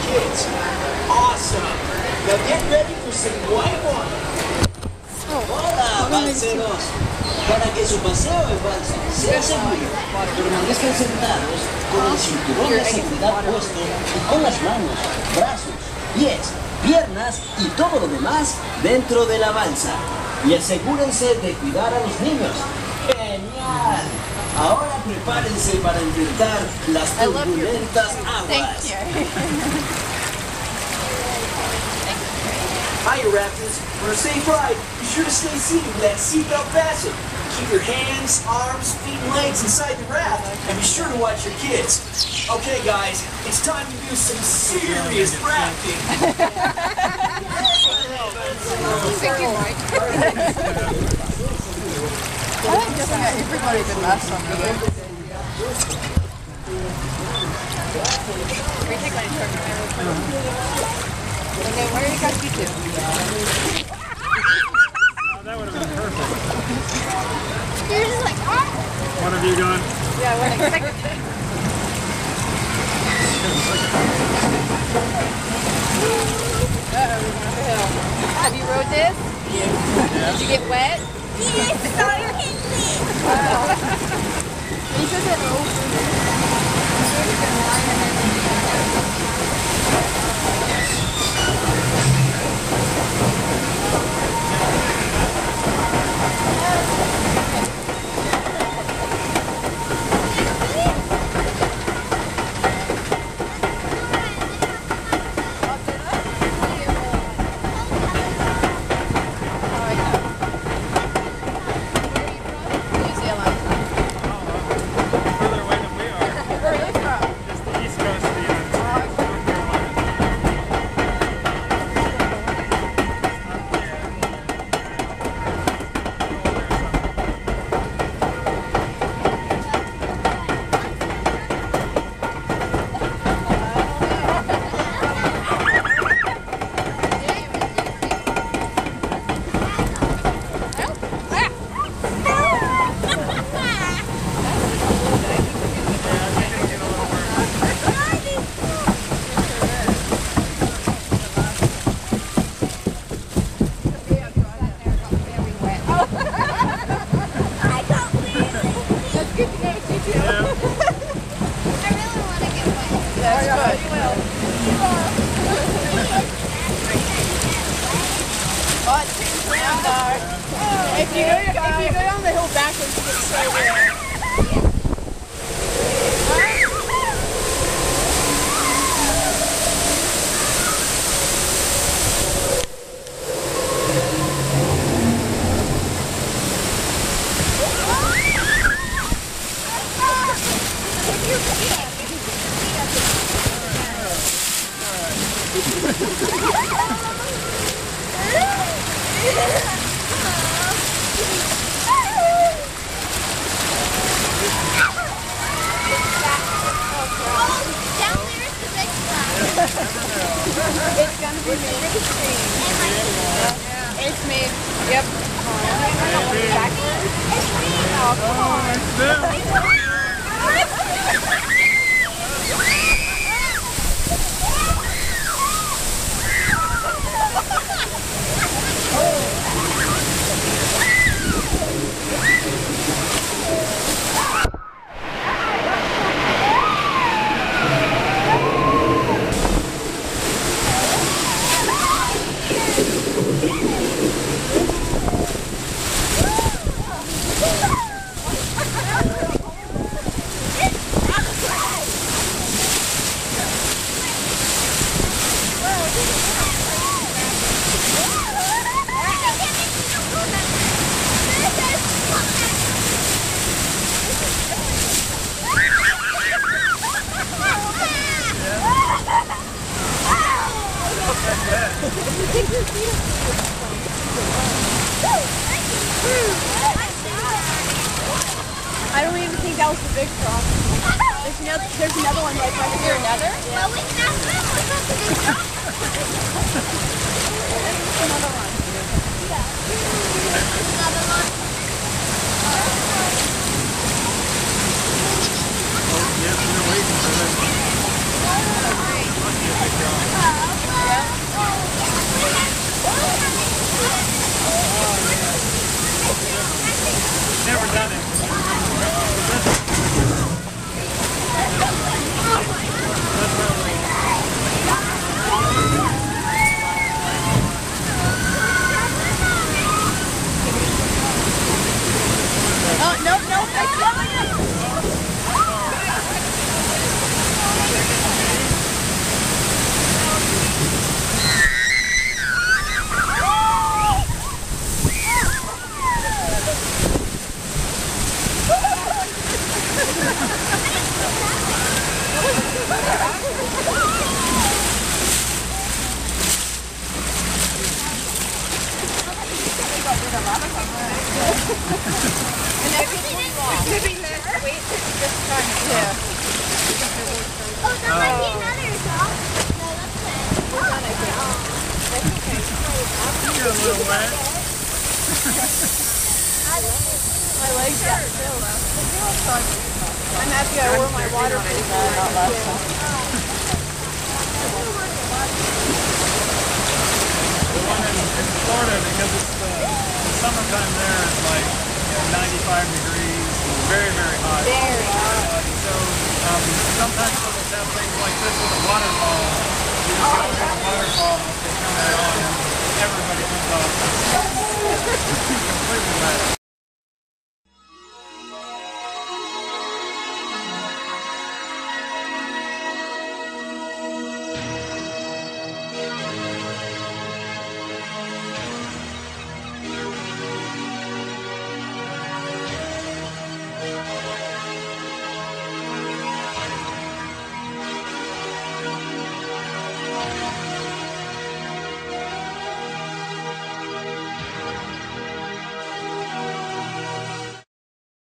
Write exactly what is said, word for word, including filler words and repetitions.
kids. Awesome. Now get ready for some white water. Hola, balseros. Para que su paseo en balsa sea seguro, permanezcan sentados con el cinturón de seguridad puesto y con las manos, brazos, pies, piernas y todo lo demás dentro de la balsa. Y asegúrense de cuidar a los niños. ¡Genial! Ahora prepárense para enfrentar las turbulentas aguas. Hiya, Raptors. For a safe ride, be sure to stay seated with that seatbelt fastened. Keep your hands, arms, feet, and legs inside the raft, and be sure to watch your kids. Okay, guys, it's time to do some serious rafting. Thank you, Mike. I think just about everybody did last time. Can we take one and turn around? Okay, where do you guys get to? Oh, that would have been perfect. You're just like, oh! What have you done? Yeah, I wasn't expecting it. Uh-oh, we're going up the hill. Have you rode this? Yeah. Did you get wet? Yes, sorry, hit me. Wow. He says it over. If you, if you go down the hill backwards, you get so weird. It's gonna be made. It's made. Yep. Oh, come on. I don't even think that was the big frog. There's, no, there's another one like right here. Another? Yeah. Well, we can ask them what's the big frog. There's another one. Yeah. Another one. Oh, yeah, we're waiting for this. little wet. My legs got chill though. I'm happy I wore my waterproof. Not last time. The one in, in Florida, because it's the, the summertime there, is like, you know, ninety-five degrees, very, very hot. Very hot. Uh, so um, sometimes they'll just have things like this with a waterfall. You just go to the waterfall, they turn that on, and everybody comes off. It's completely wet.